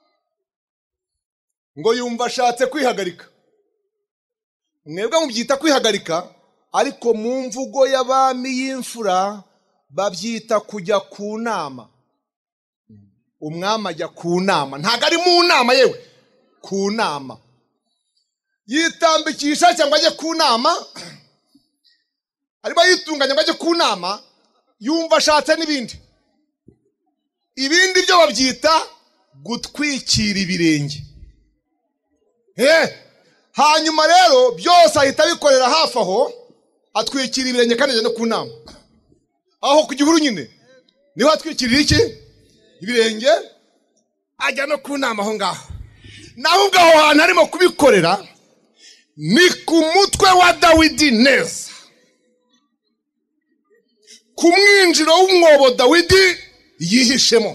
Ngo yumva ashatse kwihagarika. Mwebwe mubyita kwihagarika, ariko mu mvugo y'abami y'imfura babyita kujya ku nama. Umwami ajya ku nama, ntago ari mu nama, yewe ku nama. Yitambikisha cyangwa ajye ku nama, arimo yitunganya ngo ajye ku nama, yumva ashatse n'ibindi. Ibindi byo babyita gutwikira ibirenge. Hanyuma rero byose ahita bikorera hafi aho, atwikira ibirenge kandi ajya no ku nama. Aho ku gihuru nyine niho atwikirira iki? Ibirenge, ajya no ku nama aho ngaho. Naho ngaho hantu arimo kubikorera ni ku mutwe wa Dawidi neza, ku mwinjiro w'umwobo Dawidi yihishemo.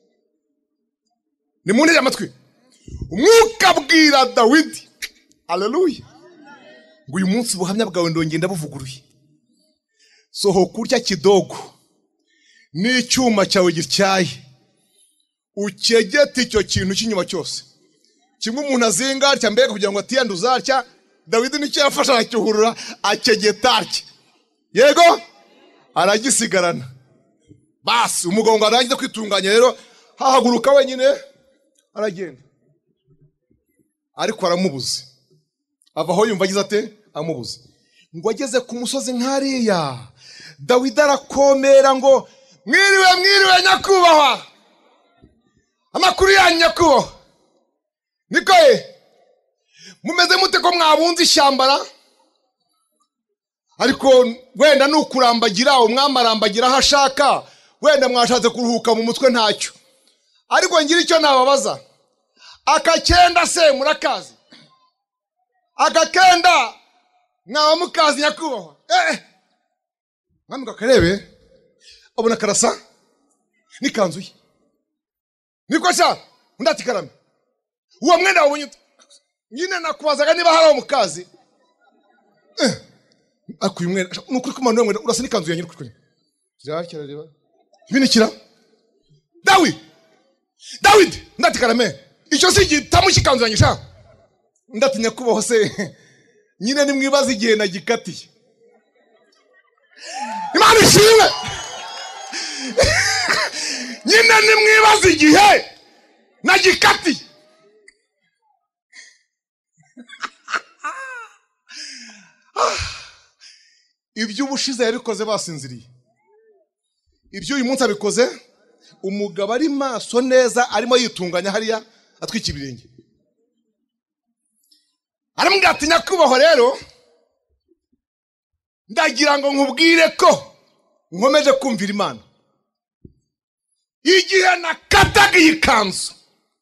Ni munsi y'amatwi umwuka abwira Dawidi, haleluya, ngo uyu munsi ubuhamya bwawe ndongeye ndabuvuguruye. Sohoka urya kidogo n'icyuma cyawe gityaye, ukegete icyo kintu cy'inyuma cyose. Kimwe umuntu azinga atya mbega kugira ngo atiyanduza atya, Dawidi nicyo yafasha aracyuhurura akegeta atya. Yego aragisigarana. Basi umugongo arangiza kwitunganya rero, hahaguruka wenyine aragenda. Ariko aramubuze. Avaho yumva agize ate? Amubuze. Ngo ageze ku musozi nkariya, Dawidi arakomera ngo mwiriwe nyakubahwa, amakuru yanyu nyakubahwa. Niko mumeze mute ko mwabunze ishyambara? Ariko wenda nukurambagira, umwami arambagira aho ashaka, wenda mwashatse kuruhuka mu mutwe ntacyo. Ariko ngira icyo nababaza, akakenda se murakazi? Agakenda mwaba mukazi nyakubahwa? Mwami gakarebe abona karasa n'ikanzu ye. Niko sha undati karame, uwo mwenda wabonye nyine nakubazaga niba hari umukazi. Akuye mwenda nukuri kumana mwenda urasa n'ikanzu ya nyirukuri. Kirakira reba ibinikira. Dawidi ndati karame, icyo si gitamu cy'ikanzu yanyisha. Ndati nyakubahwa se nyine ni mwibaza igihe nagikatiye. Imana ishimwe. Nyine ni mwibaza igihe nagikatiye. Ibyo ubushize yabikoze basinziriye, ibyo uyu munsi abikoze umugabo ari maso neza, arimo yitunganya hariya atwika ibirenge. Aramubwira ati nyakubahwa rero ndagira ngo nkubwire ko nkomeje kumvira Imana. Igihe nakataga iyi kanzu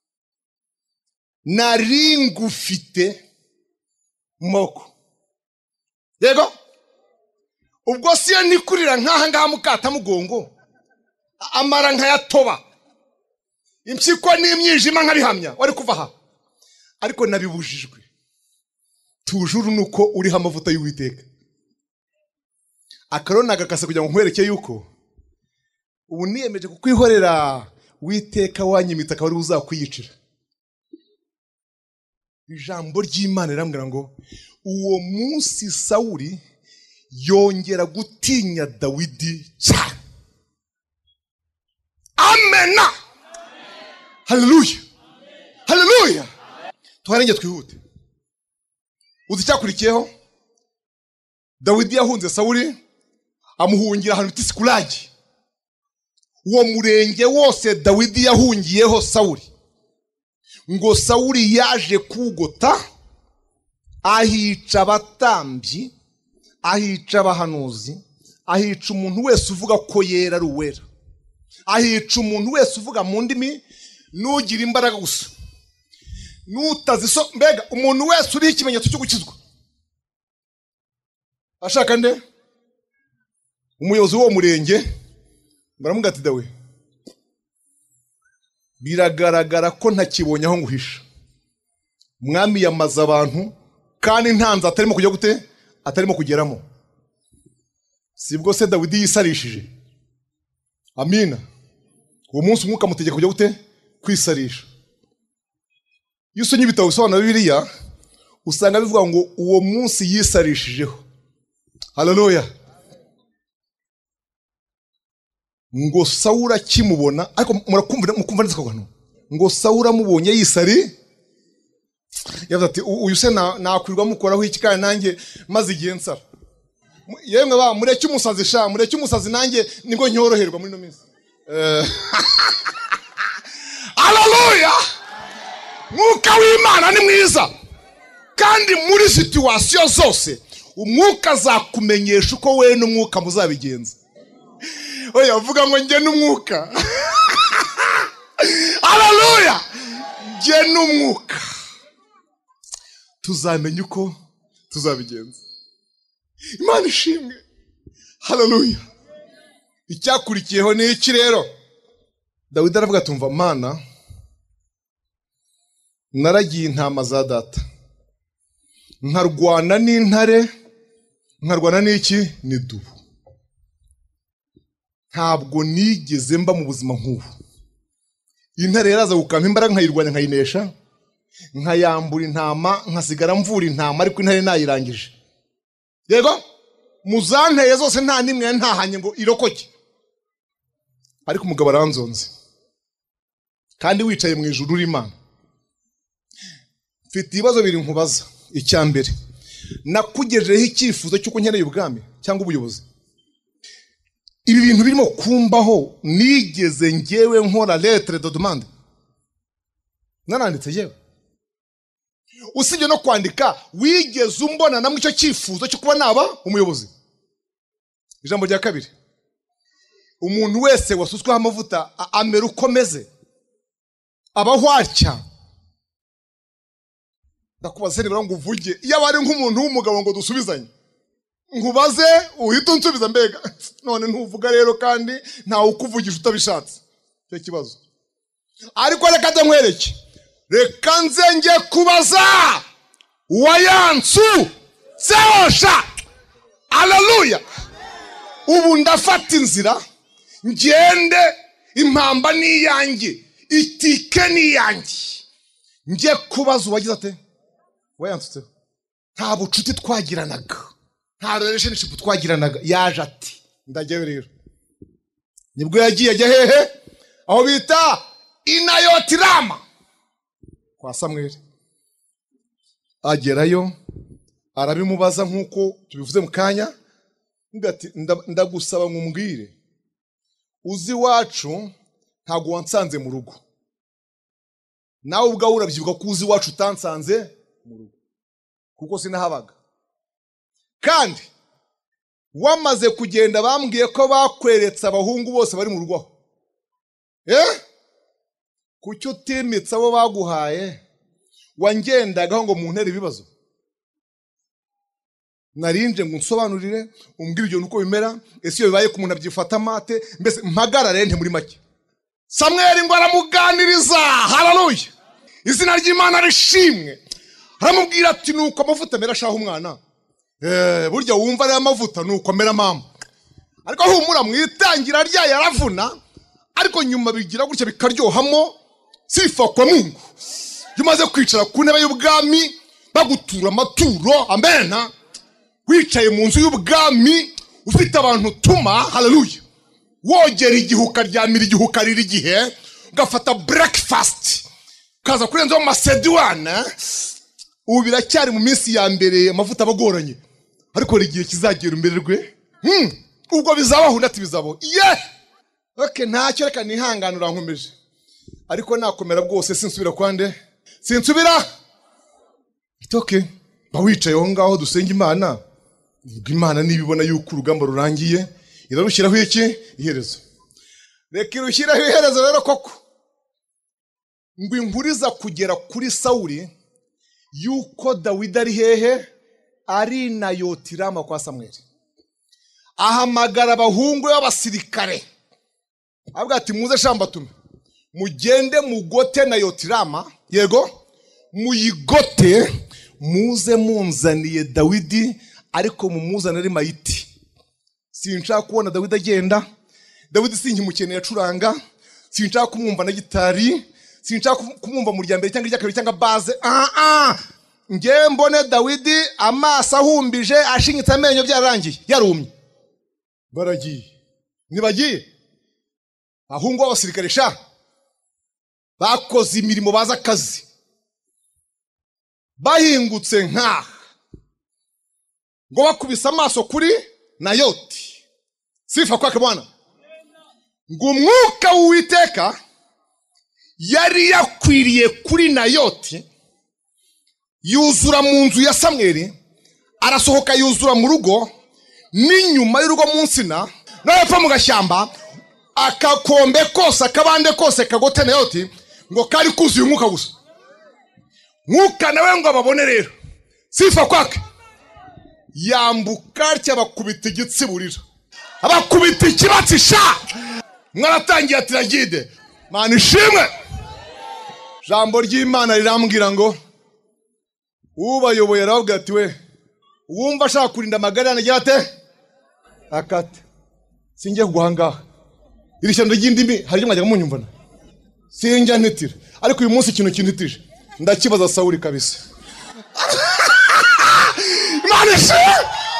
nari ngufite mu maboko. Yego ubwo siyo nikurira nk'aha ngaha mukata mugongo, amara nkayatoba, impyiko n'imyijima nkabihamya, wari kuva aha. Ariko nabibujijwe. Tujuru nuko uriho amavuta y'Uwiteka. Akarona gakase kugira ngo nkwereke yuko ubu niyemeje kukwihorera, Uwiteka wanyimita akaba ari uzakwiyicira. Ijambo ry'Imana rirambwira ngo uwo munsi Sawuli yongera gutinya Dawidi cyane. Amena. Haleluya. Haleluya. Tuharenge twihute. Uzi cyakurikiyeho? Dawidi yahunze Sawuli, amuhungira ahantu bita Sikulagi. Uwo murenge wose Dawidi yahungiyeho Sawuli. Ngo Sawuli yaje kugota, ahica abatambyi, ahica abahanuzi, ahica umuntu wese uvuga ko yera ari uwera, ahica umuntu wese uvuga mu ndimi nugira imbaraga gusa, nutaziso mbega umuntu wese uri ikimenyetso cyo gukizwa. Ashaka nde? umuyobozi w'uwo murenge baramubwira ati dawe biragaragara ko ntakibonye aho nguhisha. Umwami yamaze abantu kandi ntanze atarimo kujya gute, atarimo kugeramo. Sibwo se Dawidi yisarishije? Amina. Uwo munsi umwuka mutegeka kujya gute, kwisarisha. Iyo usomye ibitabo bisobanura Bibiliya usanga bivuga ngo uwo munsi yisarishijeho. Haleluya. Ngo Sawuli akimubona, ariko mukumva neza ko ngo Sawuli amubonye yisari, yavuze ati uyu se nakwirwa mukoraho iki kandi nanjye maze igihe nsara. Yemwe ba mureke umusazi sha, mureke umusazi nanjye nibwo nyoroherwa muri no minsi. Haleluya. Mwuka w'Imana ni mwiza. Kandi muri situation zose umwuka azakumenyesha uko we n'umwuka muzabigenza. Oya vuga ngo nge n'umwuka. Haleluya. Nge n'umwuka tuzamenye uko tuzabigenza. Imana ishimwe. Haleluya. Icyakurikiyeho ni iki rero? Dawidi aravuga tumva Mana naragiye intama za data, nkarwana n'intare, nkarwana n'iki n'idubu. Ntabwo nigeze mba mu buzima nk'ubu. Intare yaraza gukampa imbaraga nkayirwanya nkayinesha, nkayambura intama nkasigara mvura intama, ariko intare nayirangije. Yego muzanteye zose nta nimwe ntahanye ngo irokoke. Ariko umugabo aranzonze kandi wicaye mu ijuru uri Imana. Mfite ibibazo biri nkubaza. Icya mbere, nakugejejeho icyifuzo cy'uko nkeneye ubwami cyangwa ubuyobozi? Ibi bintu birimo kumbaho nigeze ngewe nkora lettre de demande? Naranditse yewe? Usibye no kwandika wigeze umbona namwe icyo cyifuzo cyo kuba naba umuyobozi? Ijambo rya kabiri, umuntu wese wasutsweho amavuta amera ukomeze abahwatya. Ndakubaza nibura ngo uvuge, iyo abari nk'umuntu w'umugabo ngo dusubizanye, nkubaze uhita unsubiza mbega. None ntuvuga rero kandi ntawe ukuvugisha utabishatse. Cyo kibazo. Ariko reka ndamwereke, reka nze nge kubaza wayansu seosha. Haleluya. Ubu ndafata inzira ngende, impamba ni yanjye, itike ni yanjye, nge kubaza uwagize ate wayansutse. Nta bucuti twagiranaga, nta relationship twagiranaga. Yaje ati ndajyayo rero. Nibwo yagiye ajya hehe? Aho bita Inayotirama kwa Samweli. Agerayo arabimubaza nkuko tubivuze mu kanya. Ngati ndagusaba ngumbwire, uzi wacu ntago wansanze mu rugo, nawe ubwawe urabyibuka ko uzi wacu utansanze mu rugo kuko sinahabaga. Kandi wamaze kugenda bambwiye ko bakweretse abahungu bose bari mu rugo. Kuki utimitse abo baguhaye wangendagaho ngo mu ntere ibibazo? Narinje ngo nsobanurire umbwire ibyo nuko bimera. Ese iyo bibaye ku muntu abyifata mate, mbese mpagarare nte muri make. Samweli ngo aramuganiriza. Haleluya. Izina ry'Imana rishimwe. Aramubwira ati nuko amavuta mera shaho umwana. Burya wumva ari amavuta nuko mera mama. Ariko humura mwitangira rya yaravuna, ariko nyuma bigira gutya bikaryohamo. Sifa kwa Mungu. Yumaze kwicara ku ntebe y'ubwami bagutura amaturo. Amena. Wicaye mu nzu y'ubwami ufite abantu tuma. Haleluya. Wogera igihuka ryamira igihuka riri gihe, ugafata breakfast kaza kurenzaho Macedoine. Ubu biracyari mu minsi ya mbere amavuta abagoranye, ariko rigiye kizagera imbere rwe. Ubwo bizabaho ndati bizabaho. Okay, ntacyo reka nihanganura nkomeje. Ariko nakomera bwose sinsubira kwande. Sinsubira. Okay. Bawicaye aho ngaho dusenga Imana. Ubwo Imana nibibona yuko urugamba rurangiye irarushyiraho iki iherezo. Reka irushyiraho iherezo rero koko. Ngo inkuriza kugera kuri Sawuli yuko Dawidi ari hehe? Ari Inayotirama kwa Samweli. ahamagara abahungu b'abasirikare avuga ati muze shambatume mugende mugote Nayoti Rama, yego muyigote, muze munzaniye Dawidi, ariko mumuzanire mayiti. Sinshaka kubona Dawidi agenda. Dawidi sinkimukeneye acuranga, sinshaka kumwumva na gitari, sinshaka kumwumva mu ryambere cyangwa iryakabiri cyangwa baze. Nge mbone Dawidi amaso ahumbije ashinyitse amenyo byarangiye yarumye. Baragiye nibagiye ahungu abasirikare sha bakoze imirimo baza akazi, bahingutse nka ngo bakubise amaso kuri Nayoti. Sifa kwake Bwana. Ngo umwuka w'Uwiteka yari yakwiriye kuri Nayoti, yuzura mu nzu ya Samweli, arasohoka yuzura mu rugo n'inyuma y'urugo mu nsina no hepfo mu gashyamba. Akakombe kose akabande kose kagote Nayoti ngo kari kuzuye umwuka gusa. Mwuka nawe ngo ababone rero. Sifa kwake. Yambuka cyabakubita igitsiburira, abakubita ikibatsi sha. Mwaratangiye atiragide Mana ishimwe. Jambo ry'Imana rirambwira ngo ubayoboye aravuga ati we uwumva ashaka kurinda amagara yanagira ate akate. Singiye kuguhangaha iri shyamba ry'indimi hari mwajya munyumvana, sinjya ntitira, ariko uyu munsi ikintu kintitije ndakibaza Sawuli kabisa. Imana ishimwe.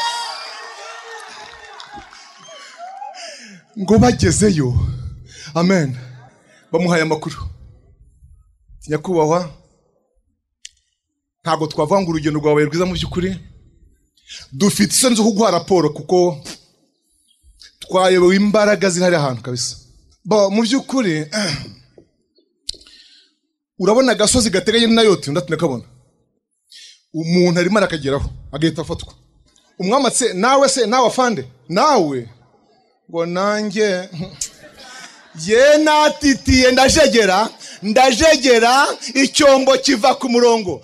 Ngo bagezeyo, amen, bamuhaye amakuru. Nyakubahwa, ntabwo twavuga ngo urugendo rwawe rwiza mu by'ukuri, dufite isoni zo kuguha raporo kuko twayobewe imbaraga ziri ahantu kabisa. Mu by'ukuri urabona agasozi gateganye na Nayoti, ndatinda kabona umuntu arimo arakageraho agahita afatwa. Umwami se nawe afande nawe ngo nanjye ye natitiye ndajegera icyombo kiva ku murongo.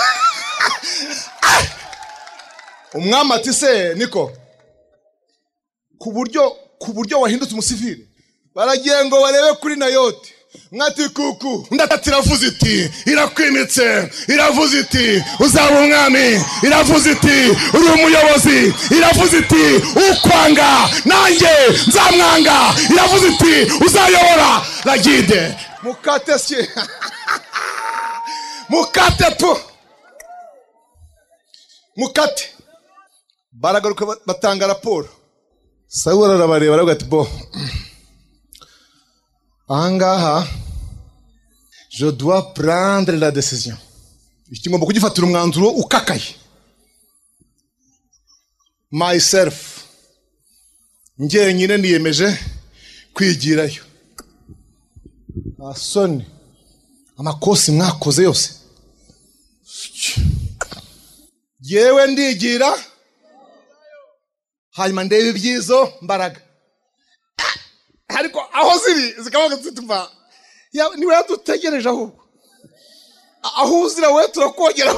Umwami ati se niko ku buryo wahindutse umusivili, baragiye ngo barebe kuri Nayoti. Mwati kuku ndatati iravuze iti irakwimitse, iravuze iti uzaba umwami, iravuze iti uri umuyobozi, iravuze iti ukwanga nanjye nzamwanga, iravuze iti uzayobora Ragide. Mukate sye mukate tu mukate. Baragaruka batanga raporo. Sawuli arabareba aravuga ati bo ahangaha je dois prendre la décision. Ngomba kugifatira umwanzuro ukakaye. Myself ngiye nyine niyemeje kwigirayo. Asoni amakosi mwakoze yose yewe ndigira, hanyuma ndebe ibyizo mbaraga. Ariko aho ziri zikavuga zituva niwe yadutegereje aho uzira we turakogera.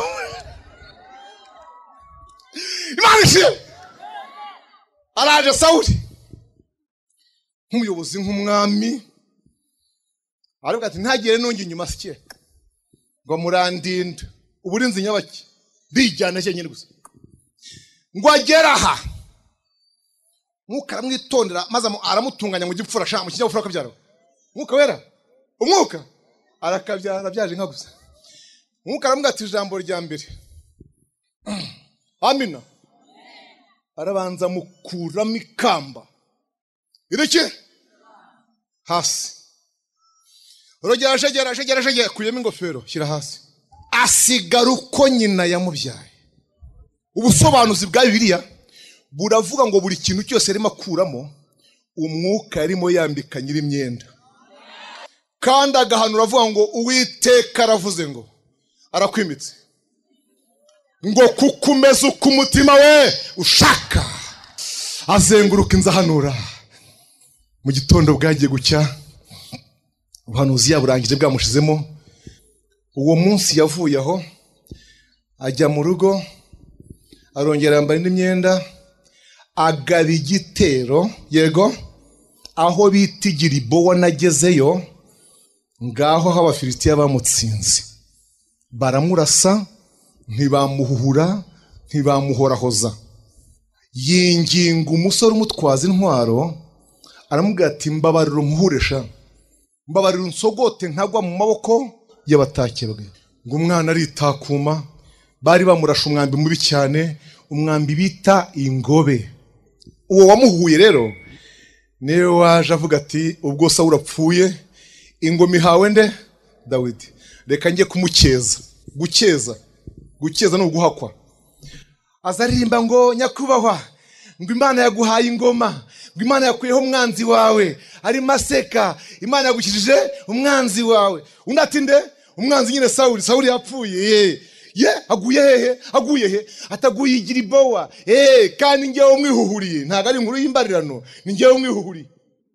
Imana ishimwe. Araje Sawuli nk'umuyobozi nk'umwami aravuga ati ntagire nonge inyuma sike ngo murandinda uburinzi nyabaki bijyana cye nyine gusa ngo agera aha. Mwuka aramwitondera maze aramutunganya mu gipfura sha mu kinyabupfura akabyara. Mwuka wera umwuka arakabyara byaje nka gusa. Mwuka aramubwira ati ijambo rya mbere amina. Arabanza mukuramo ikamba ireke hasi, urogera shegera kuyemo ingofero shyira hasi, asigara uko nyina yamubyaye. Ubusobanuzi bwa Bibiliya buravuga ngo buri kintu cyose arimo akuramo umwuka yarimo yambika nyiri imyenda. Kandi agahanura avuga ngo Uwiteka aravuze ngo arakwimitse ngo kukumeza uko umutima we ushaka. Azenguruka inzahanura. Mu gitondo bwagiye gucya, ubuhanuzi yaburangije bwamushizemo. Uwo munsi yavuye aho ajya mu rugo, arongera yambara indi myenda, agaba igitero, yego, aho bita i Gilibowa nagezeyo, ngaho aho Abafilisitiya bamutsinze. Baramurasa, ntibamuhuhura, ntibamuhorahoza. Yinginga umusore umutwaza intwaro, aramubwira ati mbabarira umuhuresha, mbabarira unsogote nkagwa mu maboko y'abatakebwe. Ngo umwana aritakuma, bari bamurasha umwambi mubi cyane, umwambi bita ingobe. Uwo wamuhuye rero niwe waje avuga ati ubwo Sawuli apfuye, ingoma ihawe nde? Dawidi. Reka njye kumukeza. Gukeza ni uguhakwa. Azaririmba ngo nyakubahwa, ngo Imana yaguhaye ingoma, ngo Imana yakuyeho umwanzi wawe, ari maseka, Imana yagukijije umwanzi wawe. Undi ati nde? Umwanzi nyine Sawuli. Sawuli yapfuye. Aguye he? Ataguye i Gilibowa. Kandi njyewe umwihuhuriye. Ntago ari inkuru y'imbarirano, ni njyewe umwihuhuriye.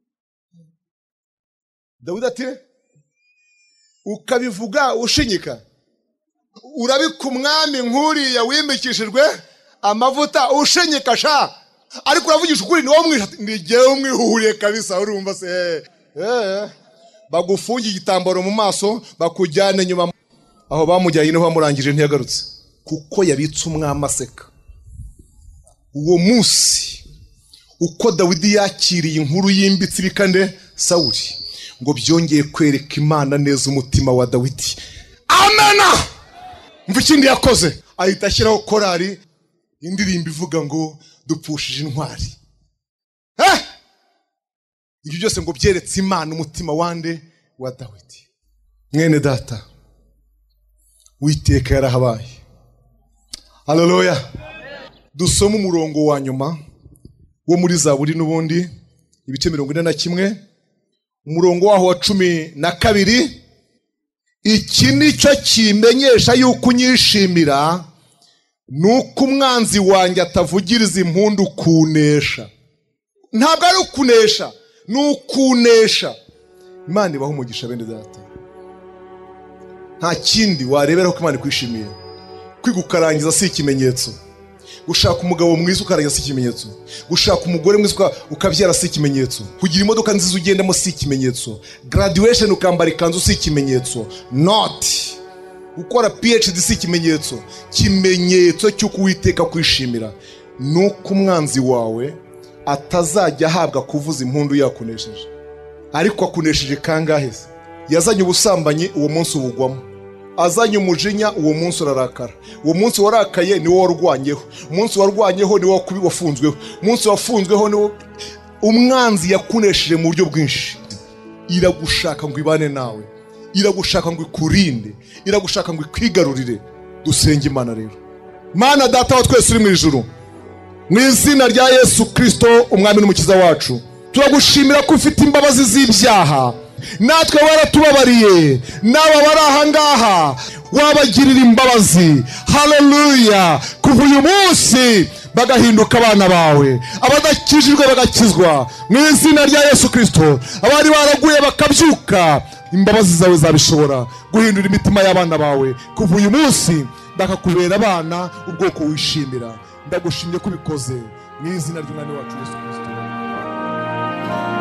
Dawidi ati ukabivuga ushinyika, urabika umwami nkuriya wimikishijwe amavuta ushinyika sha, ariko uravugisha ukuri ni wowe mwisha. Ni njyewe umwihuhuriye kabisa. Urumva se? Bagufungiye igitambaro mu maso, bakujyana nyuma aho bamujyanye niho bamurangije ntiyagarutse, kuko yabitse umwami aseka. Uwo munsi uko Dawidi yakiriye inkuru yimbitse ibikande Sawuli, ngo byongeye kwereka Imana neza umutima wa Dawidi. Amena. Mva ikindi yakoze, ahita ashyiraho korari, indirimbo ivuga ngo dupfushije intwari. Ibyo byose ngo byeretse Imana umutima wande wa Dawidi. Mwene data, Uwiteka yarahabaye. Haleluya. Dusoma umurongo wa nyuma wo muri Zaburi n'ubundi ibice 41, umurongo waho wa 12. Iki nicyo kimenyesha yuko unyishimira, nuko umwanzi wanjye atavugiriza impundu kunesha. Ntabwo ari ukunesha, nukunesha. Imana ibaho umugisha bende data. Nta kindi warebera ko Imana ikwishimiye. Kwigukarangiza si ikimenyetso. Gushaka umugabo mwiza ukarangiza si ikimenyetso. Gushaka umugore mwiza ukabyara si ikimenyetso. Kugira imodoka nziza ugendamo si ikimenyetso. Graduation ukambara ikanzu si ikimenyetso. Not. Gukora PhD si ikimenyetso. Kimenyetso cy'uko Uwiteka kwishimira nuko umwanzi wawe atazajya ahabwa kuvuza impundu yakunesheje. Ariko akunesheje kangahe? Yazanye ubusambanyi, uwo munsi ubugwamo. Azanye umujinya, uwo munsi urarakara. Uwo munsi warakaye ni wo warwanyeho. Umunsi warwanyeho ni wo wafunzweho. Umunsi wafunzweho ni wo umwanzi yakunesheje mu buryo bwinshi. Iragushaka ngo ibane nawe, iragushaka ngo ikurinde, iragushaka ngo ikwigarurire. Dusenge Imana rero. Mana data wa twese uri mu ijuru, mu izina rya Yesu Kristo umwami n'umukiza wacu, turagushimira ko ufite imbabazi z'ibyaha. Natwe waratubabariye, n'aba bari aha ngaha wabagirira imbabazi. Haleluya. Kuva uyu munsi bagahinduka abana bawe, abadakijijwe bagakizwa mu izina rya Yesu Kristo. Abari baraguye bakabyuka, imbabazi zawe zabishobora guhindura imitima y'abana bawe. Kuva uyu munsi bakakubera abana, ubwoko wishimira. Ndagushimye ko ubikoze mu izina ry'Umwami wacu Yesu Kristo.